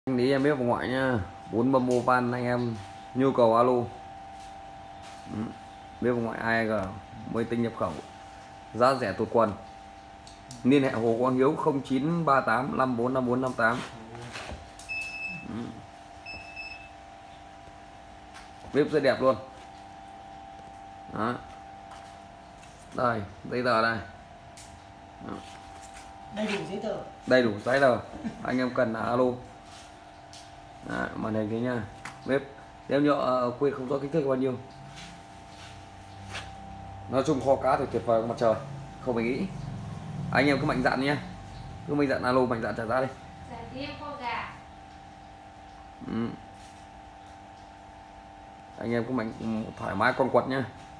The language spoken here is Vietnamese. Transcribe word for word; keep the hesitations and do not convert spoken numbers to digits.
Anh lý em biết vào ngoại nha, bốn bơm mô van anh em nhu cầu alo. Ừ. Biết vào ngoại ai g mới tinh nhập khẩu, giá rẻ tụt quần. Liên hệ Hồ Quang Hiếu không chín ba tám năm bốn năm bốn năm tám. Ừ. Bếp rất đẹp luôn. Đó. Đây, giấy tờ đây. Đó. Đầy đủ giấy tờ. Đầy đủ giấy tờ. Anh em cần là alo. Đó, màn hình thế nha. Bếp nếu nhọ uh, quên không rõ kích thước bao nhiêu. Nói chung kho cá thì tuyệt vời mặt trời, không phải nghĩ. Anh em cứ mạnh dạn nhé, cứ mạnh dạn alo, mạnh dạn trả giá đi. Ừ. Anh em cứ mạnh thoải mái con quật nhá.